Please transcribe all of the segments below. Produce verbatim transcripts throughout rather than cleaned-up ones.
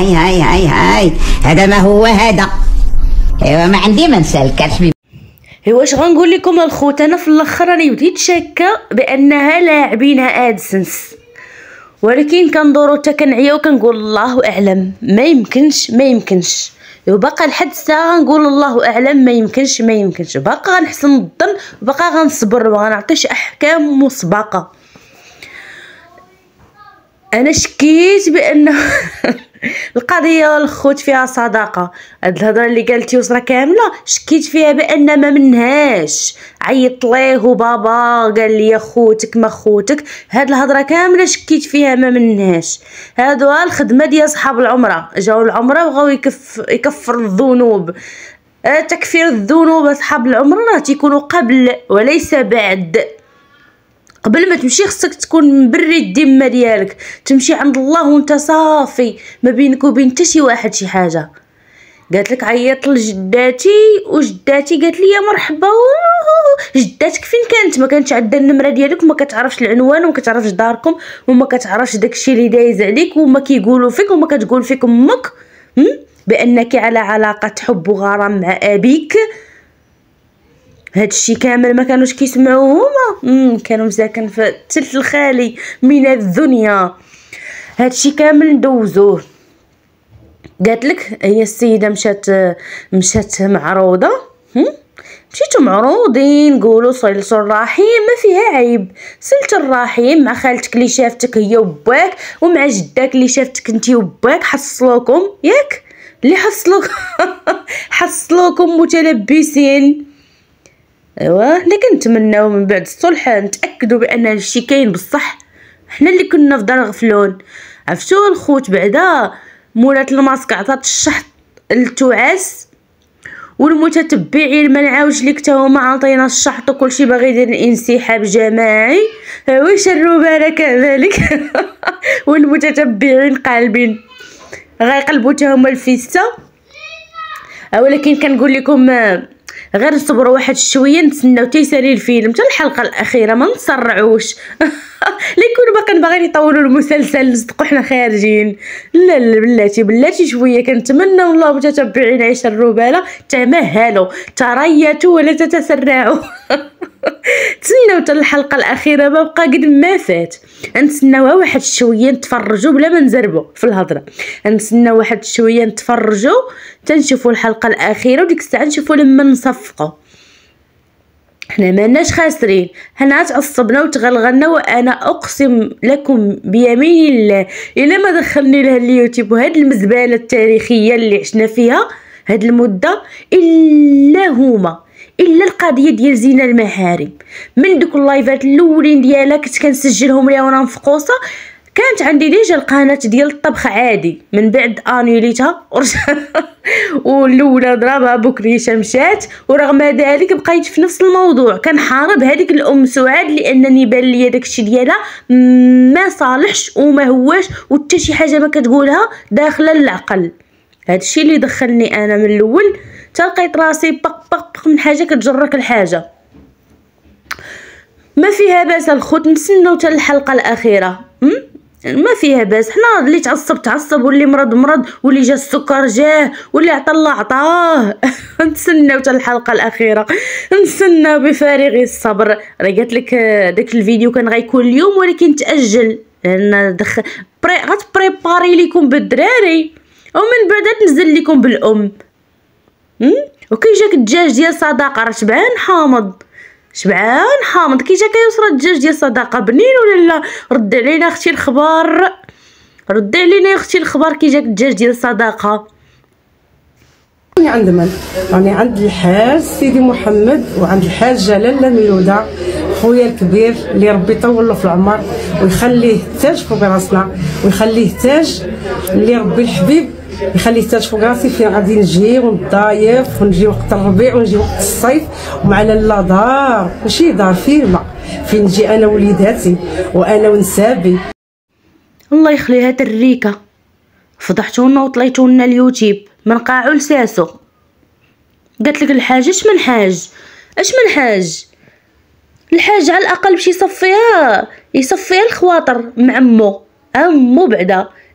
هاي هاي هاي هاي هذا ما هو هذا. ايوا ما عندي ما نسالكش. ايوا واش غنقول لكم الخوت، انا في الاخر راني بديت شاكه بانها لاعبينها ادسنس، ولكن كندورو حتى كنعيا وكنقول الله اعلم، ما يمكنش ما يمكنش. وباقا لحد الساعه غنقول الله اعلم، ما يمكنش ما يمكنش. باقا غنحسن الظن، باقا غنصبر، ما غنعطيش احكام مسبقه. انا شكيت بانه القضيه الخوت فيها صداقه. هاد الهضره اللي قالتي وصرا كامله شكيت فيها بان ما منهاش. عيط ليه وبابا قال لي خوتك ما خوتك، هاد الهضره كامله شكيت فيها ما منهاش. هادو الخدمه ديال صحاب العمره، جاو العمره بغاو يكف يكفر الذنوب. أه تكفير الذنوب اصحاب العمره راه تيكونوا قبل وليس بعد. قبل ما تمشي خصك تكون مبري الذمه ديالك، تمشي عند الله وانت صافي، ما بينك وبين حتى شي واحد شي حاجه. قالت لك عيطت لجداتي وجداتي قالت لي يا مرحبا. جداتك فين كانت؟ ما كانتش عندها النمره ديالك وما كتعرفش العنوان وما كتعرفش داركم وما كتعرفش داكشي اللي دايز عليك وما كيقولوا فيك وما كتقول فيك امك بانك على علاقه حب وغرام مع ابيك. هادشي كامل ما كانوش كيسمعوه هما، كانوا مساكن في الثلث الخالي من الدنيا. هادشي كامل ندوزوه. قالت لك هي السيده مشات مشات معروضه، مشيتو معروضين قولوا صلتوا الرحيم ما فيها عيب. صلت الرحيم مع خالتك اللي شافتك هي وباك، ومع جداك اللي شافتك انتي وباك، حصلوكم ياك اللي حصلوك حصلوكم متلبسين. ايوا حنا كنتمناو من بعد الصلح نتاكدوا بان هادشي كاين بصح. حنا اللي كنا في دار غفلون. عرفتوا الخوت بعدا مولات الماسك عطات الشحط للتعاس، والمتتبعين ما نعاودش ليك حتى هما عاطينا الشحط وكلشي باغي يدير انسحاب جماعي. واش الربانه كذلك والمتتبعين قالبين غيقلبوا حتى هما الفيستا. ولكن كنقول لكم غير صبروا واحد شويه، نتسناو تيسالي الفيلم حتى الحلقه الاخيره، ما نسرعوش. اللي يكونوا باقيين باغيين يطولوا المسلسل نصدقوا حنا خارجين. لا لا بلاتي بلاتي شويه كنتمنى والله متتبعين عيش الرباله تمهلوا تريتوا ولا تتسرعوا. تسناو حتى الحلقه الاخيره، ما بقى قد ما فات. نتسناوها واحد شويه نتفرجوا بلا ما نزربوا في الهضره. نتسناو واحد شويه نتفرجوا تنشوفوا الحلقه الاخيره وديك الساعه نشوفوا لما نصفقوا. حنا ماناش خاسرين، حنا تعصبنا وتغلغلنا، وانا اقسم لكم بيمين الله الا ما دخلني لها اليوتيوب وهاد المزباله التاريخيه اللي عشنا فيها هاد المده الا هما الا القضيه ديال زينه المحارم. من دوك اللايفات الاولين ديالها كنت كنسجلهم ليها وانا مفقوصه، كانت عندي ديجا القناه ديال الطبخ عادي، من بعد انيليتها والاولى ضربها بكريشه مشات، ورغم ذلك بقيت في نفس الموضوع. كنحارب هذيك الام سعاد لانني بان لي داكشي ديالها ما صالحش وما هواش وحتى شي حاجه ما كتقولها داخله للعقل. هادشي اللي دخلني انا من الاول تلقيت راسي بق بق بق من حاجه كتجرك الحاجه. ما فيها باس الخوت، نتسناو حتى الحلقه الاخيره، ما فيها باس. حنا اللي تعصب تعصب واللي مرض مرض واللي جا السكر جاه واللي عطى الله عطاه. نتسناو حتى الحلقه الاخيره، نتسناو بفارغ الصبر. راه قالت لك داك الفيديو كان غيكون اليوم ولكن تاجل لان دخل بري غتبريباري ليكم بالدراري ومن بعد تنزل لكم بالام. وكي جاك الدجاج ديال صداقه راه شبعان حامض شبعان حامض. كي جا كيوصل الدجاج ديال صداقه بنين ولا لا؟ رد علينا اختي الخبار، رد علينا اختي الخبار. كي جاك الدجاج ديال صداقه راني عند من؟ راني عند الحاج سيدي محمد وعند الحاج جلال ميوده خويا الكبير اللي ربي يطول له في العمر ويخليه تاج فوق راسنا ويخليه تاج اللي ربي الحبيب يخليه تاج فوق راسي. فين غادي نجي ونضايف ونجي وقت الربيع ونجي وقت الصيف ومعنا لا دار ماشي دار فيرما فين نجي انا وليداتي وانا ونسابي. الله يخليها تريكه، فضحتونا وطليتونا اليوتيوب من قاعو لساسو. قالت لك الحاج اش من حاج اش من حاج الحاج على الاقل باش يصفيها يصفيها الخواطر مع امو امو بعدا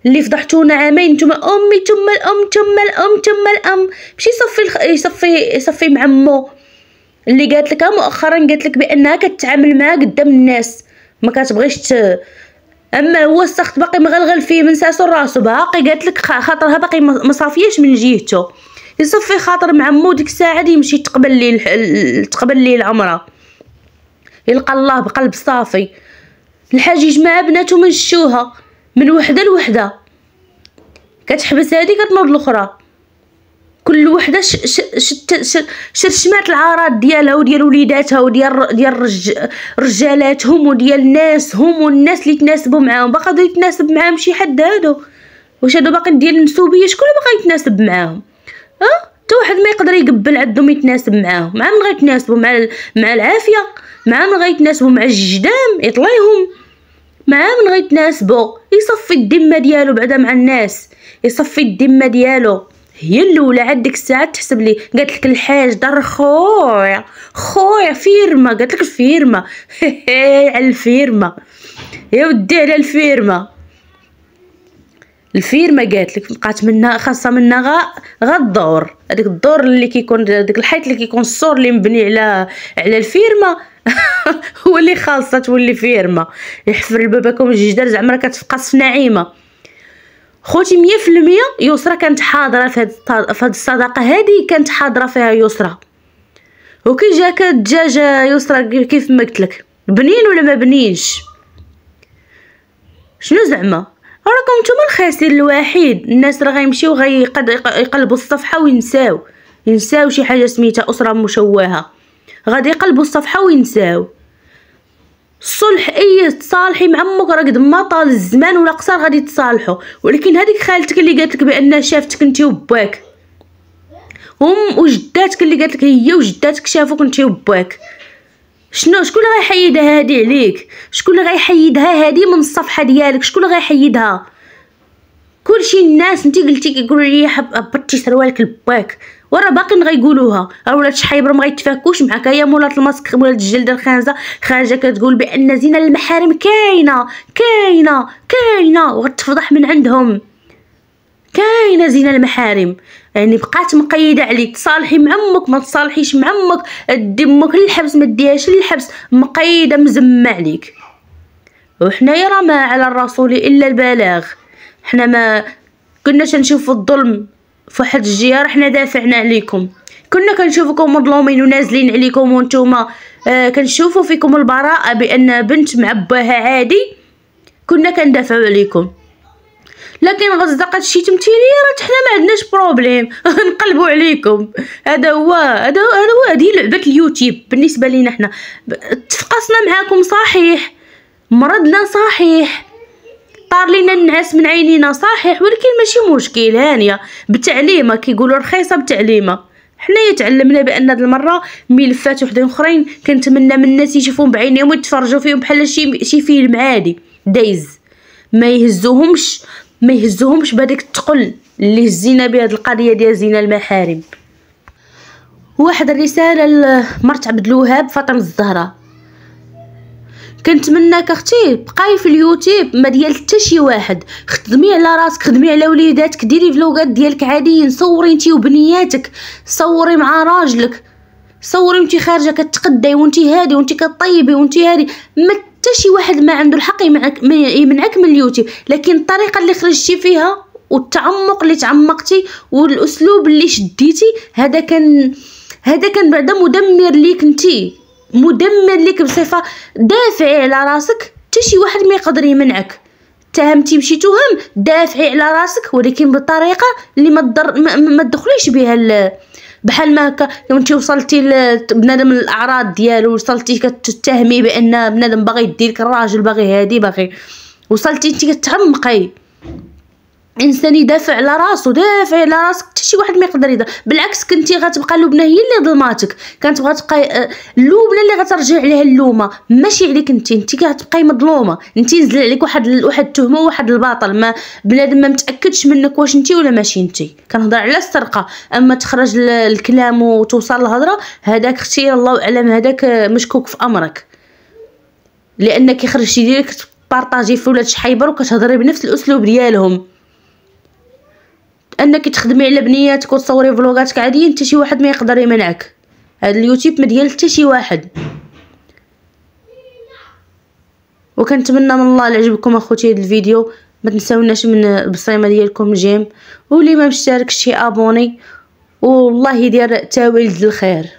اللي فضحتونا عامين نتوما امي ثم الام ثم الام ثم الام. مشي يصفي الخ... يصفي يصفي مع مو اللي قالت لك مؤخرا، قالت لك بانها كتعامل معاه قدام الناس ما كتبغيش ت... اما هو السخط باقي مغلغل فيه من ساسو راسو، باقي قالت لك خاطرها باقي ما صافياش من جهته. يصفي خاطر مع مو ديك الساعه دي يمشي تقبل ليه تقبل ليه العمره، يلقى الله بقلب صافي. الحجيج مع بناتو من شوها من وحده لوحده، كتحبس هذه كتنوض الاخرى، كل وحده ش ش ش شرشمات العارات ديالها وديال وليداتها وديال ديال رج رجالاتهم وديال ناسهم والناس اللي يتناسبوا معاهم. باقا بدا يتناسب معاهم شي حد هادو؟ واش هادو باقي ديال النسوبيه؟ شكون اللي باقي يتناسب معاهم؟ ها حتى واحد ما يقدر يقبل عندهم يتناسب معاهم. مع من غيتناسبوا؟ مع مع العافيه، مع من غيتناسبوا؟ مع الجدام يطليهم، مع من غيتناسبوا؟ يصفي الذمه ديالو بعدا مع الناس، يصفي الذمه ديالو. هي الاولى عاد ديك الساعه تحسب لي قالت لك الحاج دار خويا خويا فيرما، قالت لك الفيرما على الفيرما يا ودي، على الفيرما الفيرما قالت لك بقات منها خاصه منها غا غا الدور، هذاك الدور اللي كيكون داك الحيط اللي كيكون السور اللي مبني على على الفيرما هو اللي خاصه تولي فيرما. يحفر باباكم الجدار زعما راه كتفقص في نعيمه. خوتي مية في المية يسرى كانت حاضره في هاد في هاد الصداقه هادي، كانت حاضره فيها يسرى. وكي جاك الدجاجه يسرى كيف ما قلت لك بنين ولا ما بنينش؟ شنو زعما راكم نتوما الخاسر الوحيد. الناس راه غيمشيو غيقلبوا الصفحه وينساو ينساو شي حاجه سميتها اسره مشوهه، غادي يقلبوا الصفحه وينساو. الصلح اي تصالحي مع امك راه قد ما طال الزمان ولا قصر غادي تصالحوا، ولكن هذيك خالتك اللي قالت لك بان شافتك انت وباك، هم وجداتك اللي قالت لك هي وجداتك شافوك انت وباك، شنو شكون اللي غيحيدها هادي عليك؟ شكون اللي غيحيدها هادي من الصفحه ديالك؟ شكون اللي غيحيدها؟ كلشي الناس انت قلتي كيقولوا لي هبطتي سروالك لباك، وراه باقيين غيقولوها. راه ولات شحيبر ما غيتفاكوش معاك، هي مولات الماسك مولات الجلده الخانزه خارجه كتقول بان زينه المحارم كاينه كاينه كاينه وغتفضح من عندهم. كاينه زينه المحارم، يعني بقات مقيده عليك تصالحي مع امك ما تصالحيش مع امك، دي امك للحبس ما ديهاش للحبس، مقيده مزمه عليك. وحنايا راه ما على الرسول الا البلاغ، حنا ما كناش نشوفوا الظلم في واحد الجهه حنا دافعنا عليكم، كنا كنشوفوكم مظلومين ونازلين عليكم وانتوما آه كنشوفوا فيكم البراءه بان بنت مع باها عادي، كنا كندافعوا عليكم. لكن غصدقات شي تمثيليه راه حنا ما عندناش بروبليم نقلبوا عليكم. هذا هو هذا هو هذه لعبه اليوتيوب بالنسبه لينا. حنا تفقصنا معاكم صحيح، مرضنا صحيح، طار لينا النعاس من عينينا صحيح، ولكن ماشي مشكل، هانيه بتعليمه كيقولوا رخيصه بتعليمه. حنايا تعلمنا بان هاد المره ملفات وحدين اخرين كنتمنى من الناس يشوفوهم بعينيهم ويتفرجوا فيهم بحال شي شي فيلم عادي دايز، ما يهزوهمش ما يهزوهمش بهذاك الثقل اللي هزينا بهاد القضيه ديال زينه المحارم. واحد الرساله لمرت عبد الوهاب فاطمه الزهراء، كنتمناك اختي بقاي في اليوتيوب ما ديال حتى شي واحد، خدمي على راسك، خدمي على وليداتك، ديري فلوغات ديالك عاديين، صوري انتي وبنياتك، صوري مع راجلك، صوري وانتي خارجه كتقداي وانتي هادي وانتي كطيبي وانتي هادي. ما حتى شي واحد ما عنده الحق يمنعك يمنعك من اليوتيوب، لكن الطريقه اللي خرجتي فيها والتعمق اللي تعمقتي والاسلوب اللي شديتي هذا كان هذا كان بعدا مدمر ليك انتي، مدمر ليك بصفه. دافعي على راسك، حتى شي واحد ما يقدر يمنعك. تهمتي مشي تهم، دافعي على راسك ولكن بطريقه اللي ما تضر ما تدخليش بها بحال ما هكا. كنتي وصلتي لبنادم الاعراض ديالو، وصلتي كتتهمي بان بنادم باغي يديرك الراجل باغي هادي باغي، وصلتي انت كتعمقي. انسان يدافع على راسو، دافعي على راسك، حتى شي واحد ما يقدر يدافع. بالعكس كنتي غتبقى لبنى هي اللي ظلماتك، كانت غتبقى لبنى اللي غترجع عليها اللومه، ماشي عليك انت. انت غتبقاي مظلومه، انت نزل عليك واحد واحد التهمه وواحد الباطل، ما بنادم ما متاكدش منك واش انت ولا ماشي انت. كنهضر على السرقه، اما تخرج الكلام وتوصل الهضره هذاك اختي الله اعلم، هذاك مشكوك في امرك، لانك خرجتي ديالك بارطاجي في ولاد شحيبر وكتهضري بنفس الاسلوب ديالهم. انك تخدمي على بنياتك وتصوري فلوغاتك عاديين، حتى شي واحد ما يقدر يمنعك. هذا اليوتيوب ما ديال حتى شي واحد. وكنتمنى من الله اللي عجبكم اخوتي هذا الفيديو، ما تنساوناش من البصيمه ديالكم جيم، واللي ما مشتركش شي ابوني، والله يدير تاويل الخير.